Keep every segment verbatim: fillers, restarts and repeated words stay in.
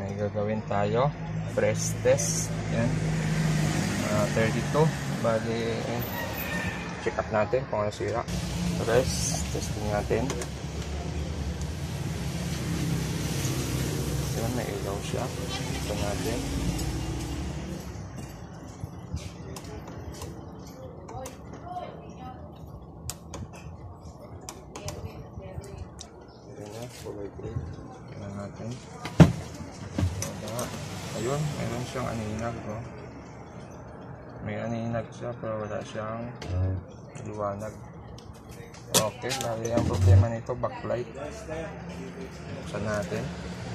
may gagawin tayo. Press test. Yan. Uh, thirty-two. Bali, check up natin kung ano sira. Press testing natin. Yan, may ilaw siya. Ito natin. Kulay green. Tingnan natin. Wala. Ayun, meron siyang aninag, no? May aninag siya pero wala siyang liwanag. Okay, lagi ang problema nito, backlight. Buksan natin.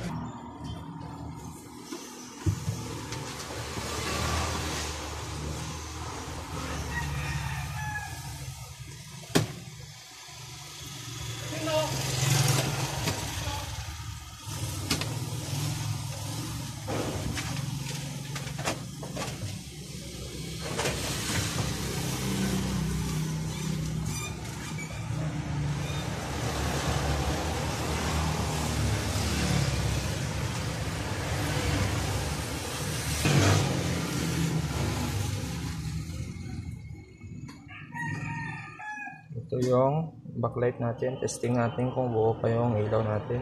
Ito yung backlight natin. Testing natin kung buo pa yung ilaw natin.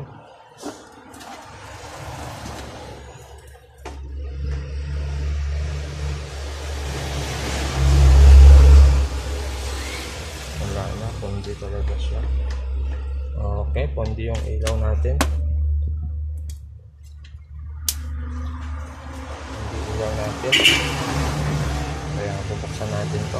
Wala na, pundi talaga siya. Okay, pundi yung ilaw natin. Pundi ilaw natin. Kaya bubuksan natin to.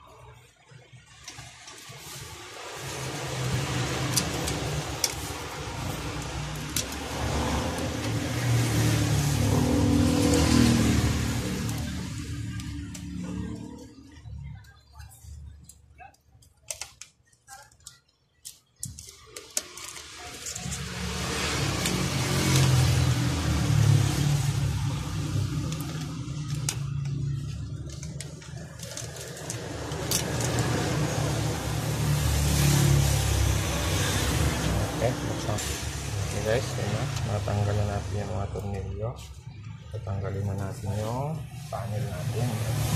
Okay guys, yun na. Natanggal na natin yung mga tornilyo. Tatanggalin na natin yung panel natin.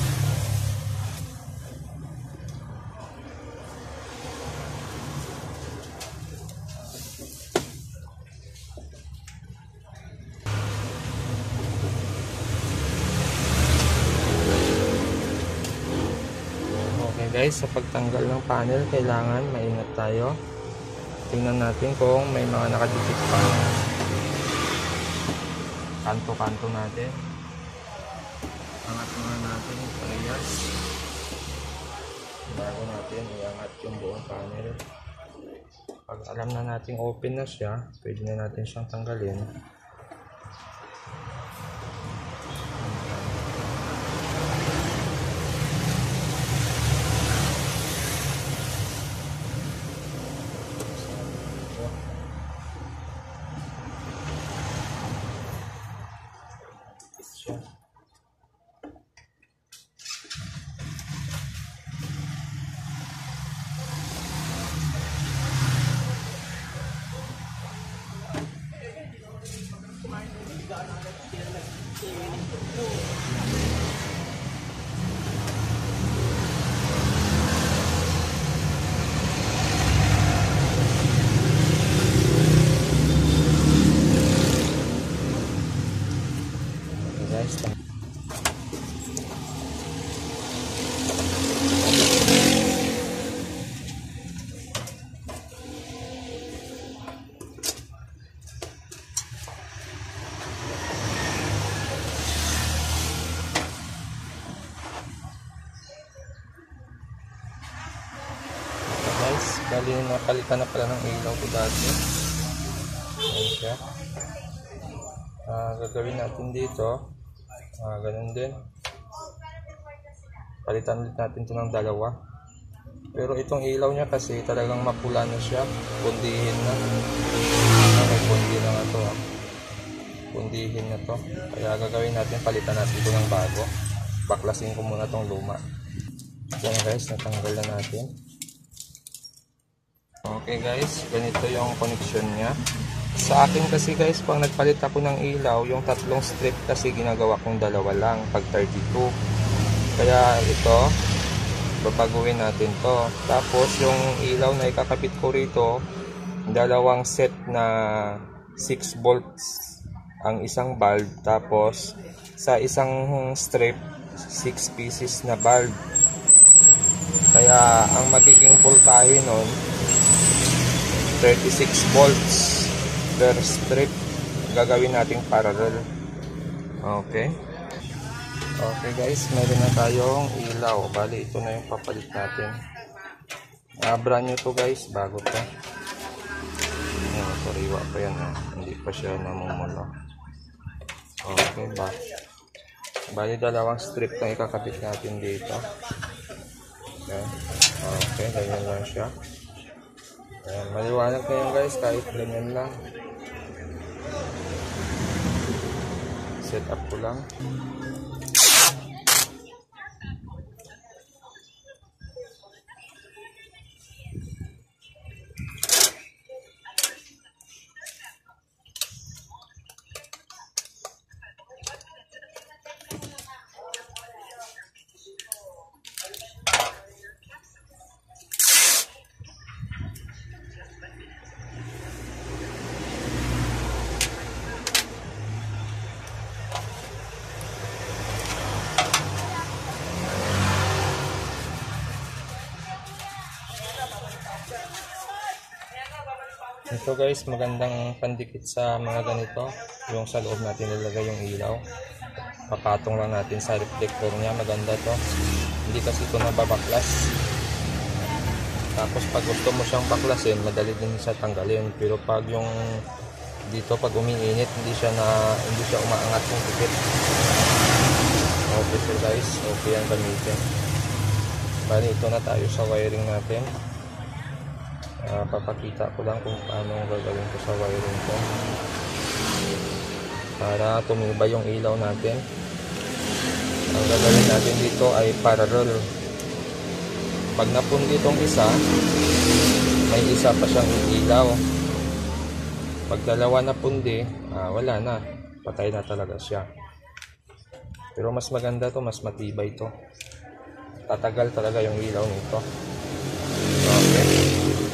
Okay guys, sa pagtanggal ng panel, kailangan maingat tayo. Tingnan natin kung may mga nakadikit pa kanto-kanto natin. Angat muna natin yung parehas bago natin iangat yung buong panel. Pag alam na natin open na siya, pwede na natin siyang tanggalin. Bali, napalitan na pala ng ilaw ko dati. Ayan siya. Uh, gagawin natin dito. Uh, ganun din. Palitan ulit natin ito ng dalawa. Pero itong ilaw niya kasi talagang mapula na siya. Pundihin na. Uh, may pundi na nga ito. Uh. Pundihin na to. Kaya gagawin natin, palitan natin ito ng bago. Baklasin ko muna itong luma. Yan guys, natanggal na natin. Okay guys, ganito yung connection niya. Sa akin kasi guys, pag nagpalit ako ng ilaw, yung tatlong strip kasi ginagawa kong dalawa lang pag thirty-two. Kaya ito, babaguhin natin to. Tapos yung ilaw na ikakabit ko rito, dalawang set na six volts ang isang bulb. Tapos sa isang strip, six pieces na bulb. Kaya ang magiging voltahe nun, thirty-six volts per strip. Gagawin nating parallel. Okay. Okay guys, meron na tayong ilaw. Bali, ito na yung papalit natin. Uh, brand new to guys, bago to. Ayan, sariwa pa yan. Eh. Hindi pa siya namumulo. Okay ba? Bali, dalawang strip na ikakabit natin dito. Ayan. Okay, ganyan lang siya. Ayan, maliwanag na yan guys, kahit ganyan lang. Set up ko lang. Ito guys, magandang pandikit sa mga ganito. Yung sa loob natin nilagay yung ilaw. Papatong lang natin sa reflector niya. Maganda to. Hindi kasi ito nababaklas. Tapos pag gusto mo siyang baklasin, madali din siya tanggalin. Pero pag yung dito pag umiinit, hindi siya na hindi siya umaangat yung tikit. Okay so guys, okay ang gamitin. Bali, ito na tayo sa wiring natin. Uh, papakita ko lang kung paano gagawin ko sa wiring ko para tumibay yung ilaw natin. Ang gagawin natin dito ay parallel. Pag napundi itong isa, may isa pa siyang ilaw. Pag dalawa na pundi, ah, wala na, patay na talaga siya. Pero mas maganda to, mas matibay to, tatagal talaga yung ilaw nito. Okay.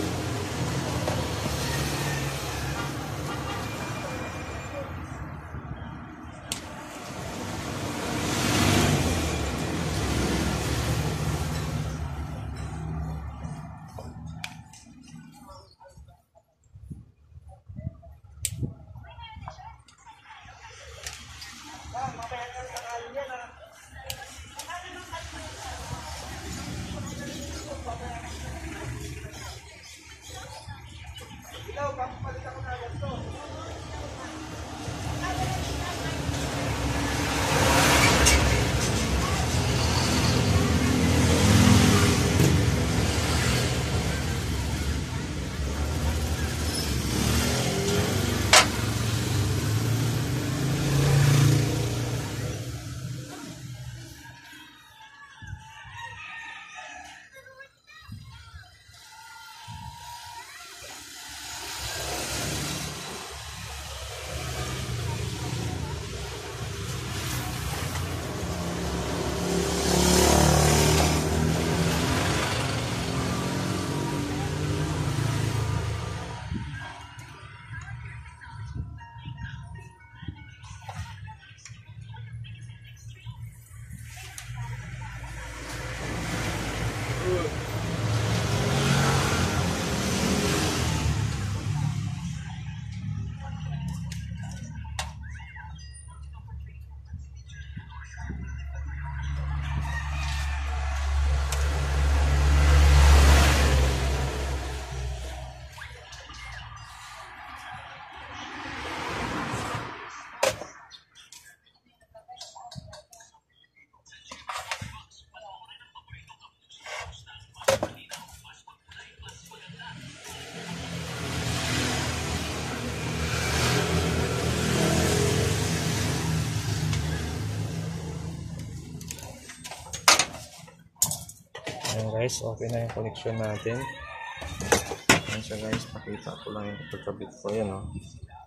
Ayan guys, okay na yung connection natin. Ayan siya guys, pakita ko lang yung pagkabit ko. Ayan o.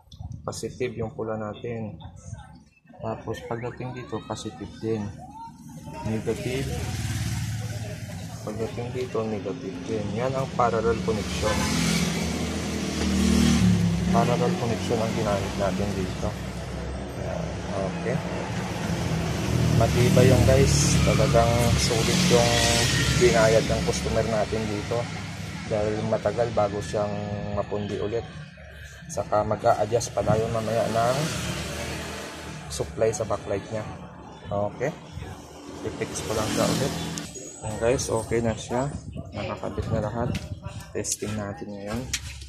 positive yung pula natin. Tapos pagdating dito, positive din. Negative. Pagdating dito, negative din. Yan ang parallel connection. Parallel connection ang ginamit natin dito. Yan. Okay. Matibay yung guys. Talagang sulit yung binayad ng customer natin dito. Dahil matagal bago siyang mapundi ulit. Saka mag-a-adjust pa tayo mamaya ng supply sa backlight niya. Okay. I-fix ko lang siya ulit. Yan guys, okay na siya. Nakakabit na lahat. Testing natin ngayon.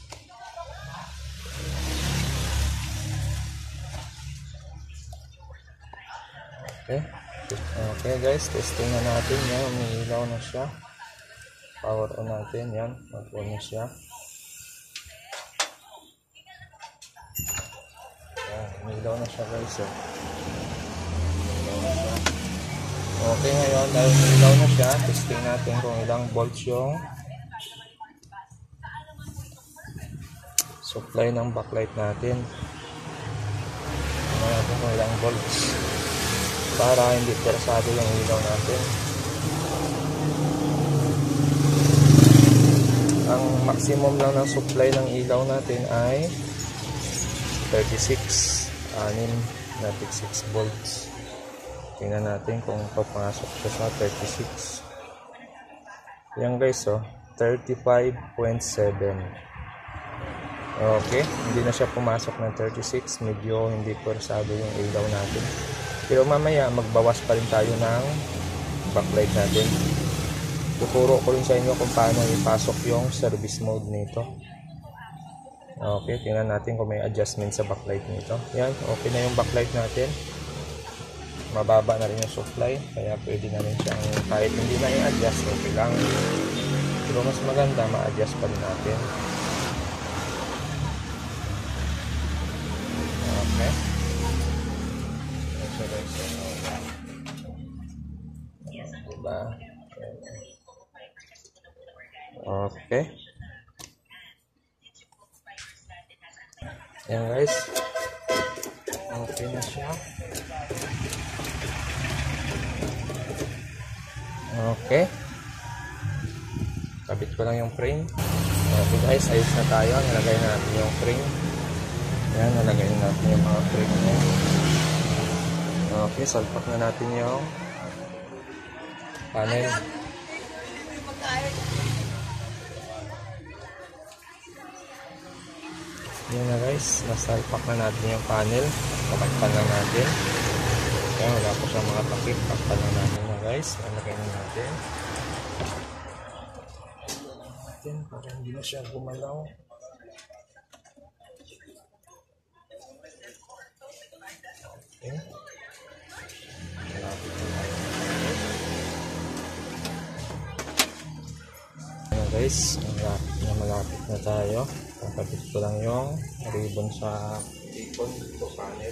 Okay. Okay guys, testing na natin. Yan, umiilaw na siya. Power on natin. Yan, mag-on na siya. Yan, umiilaw na siya guys. Oh. Umiilaw na siya. Okay, ngayon dahil umiilaw na siya, testing natin kung ilang volts yung supply ng backlight natin. Tingnan natin kung ilang volts para hindi persado yung ilaw natin. Ang maximum lang ng supply ng ilaw natin ay thirty-six, anim na thirty-six volts. Tingnan natin kung papasok siya sa thirty-six. Yan guys, oh, thirty-five point seven. Okay, hindi na siya pumasok ng thirty-six. Medyo hindi persado yung ilaw natin. Pero mamaya magbawas pa rin tayo ng backlight natin. Tuturo ko rin sa inyo kung paano ipasok yung service mode nito. Okay, tingnan natin kung may adjustment sa backlight nito. Yan, okay na yung backlight natin. Mababa na rin yung supply, kaya pwede na rin siyang kahit hindi na i-adjust, okay lang. Pero mas maganda, ma-adjust pa rin natin. Okay. Diba? Okay. Yan guys. Okay na siya. Okay. Kabit ko lang yung frame. Okay guys, ayos na tayo. Nalagay na natin yung frame. Yan, nalagay na natin yung mga frame niya. Okay, salpak na natin yung panel. Yan na guys, nasalpak na natin yung panel. Kapagpan lang natin. Yan, wala po siyang mga takip. Kapagpan lang natin na guys. Nalagay na natin. Natin para hindi na siya gumalaw. Okay. Malapit na tayo. Ayan guys, malapit na malapit na tayo. Kakabit ko lang yung ribbon sa ribbon dito panel.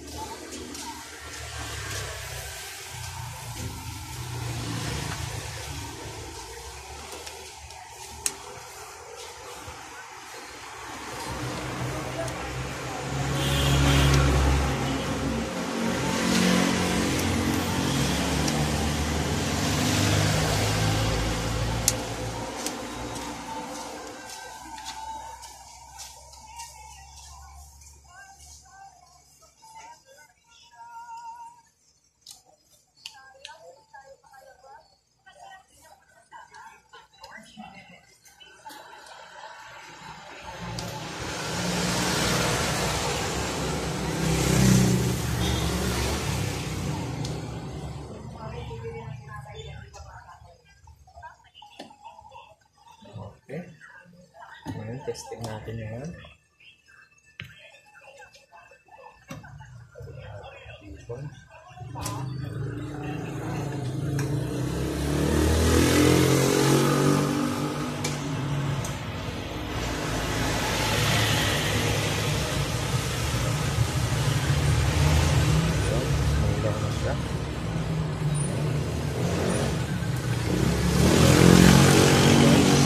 Okay. Ngayon, testing natin yan. Ribbon.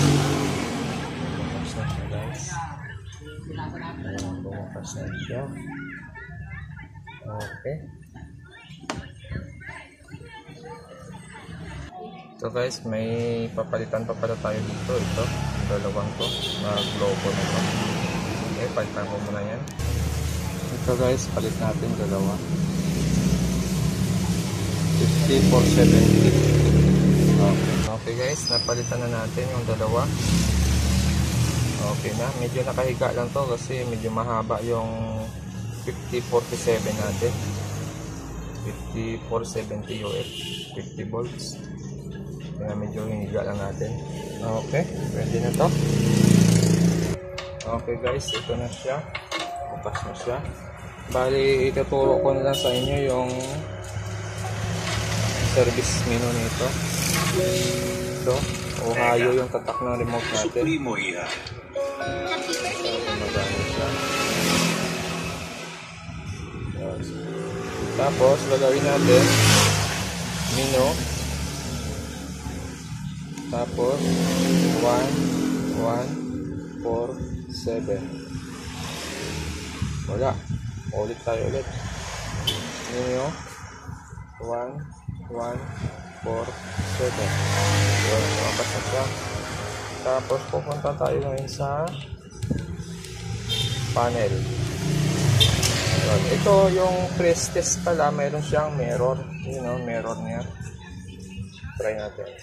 Ayan, bumukas na siya. Okay. So guys, may papalitan pa pala tayo dito. Ito, dalawang to, na globo na to. Okay, palitan ko muna yan. Ito guys, palit natin dalawa. fifty for seventy. Okay. Okay guys, napalitan na natin yung dalawa. Okay na, medyo nakahiga lang to kasi medyo mahaba yung fifty forty-seven natin. fifty for seventy U F, fifty volts. Kaya medyo hiniga lang natin. Okay, ready na to. Okay guys, ito na siya. Bukas na siya. Bali, ituturo ko na lang sa inyo yung service menu nito. Ito, Ohio yung tatak ng remote natin. Magano siya. Tapos, gagawin natin menu. Tapos, one, one, four, seven. Wala. Ulit tayo ulit. Menu. one, one, four, seven. Yun, makas na siya. Tapos, pupunta tayo ngayon sa panel. Yun. Ito yung press test pala. Mayroon siyang mirror. You know, mirror niya. Try natin.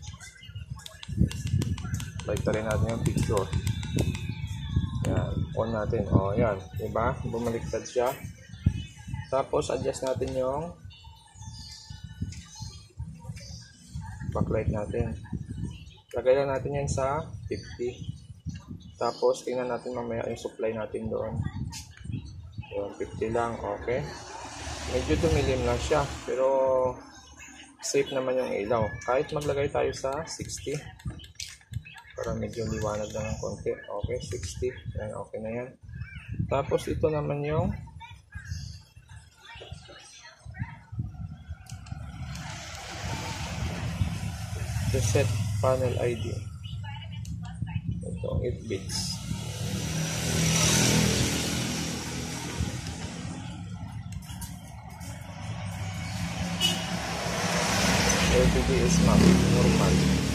Like rin natin yung picture. Yan, on natin. O, yan. Diba? Bumaliktad siya. Tapos, adjust natin yung backlight natin. Lagay lang natin yan sa fifty. Tapos, tingnan natin mamaya yung supply natin doon. Yun, fifty lang. Okay. Medyo dumilim lang siya. Pero, safe naman yung ilaw. Kahit maglagay tayo sa sixty. Para medyo liwanag lang ng konti. Okay, sixty. Yan, okay na yan. Tapos ito naman yung reset panel I D. Ito, eight bits. L T D is map, normal.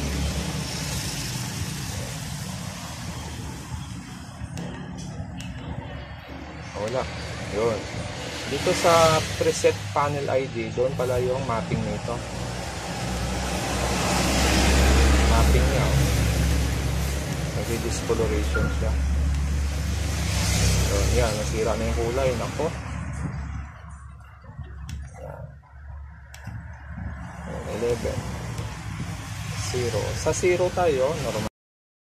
Wala. Yun. Dito sa preset panel I D, doon pala yung mapping nito. Mapping niya. Oh. Nag-discoloration siya. Yun, yan. Nasira na yung kulay. Nako. eleven. zero. Sa zero tayo, normal.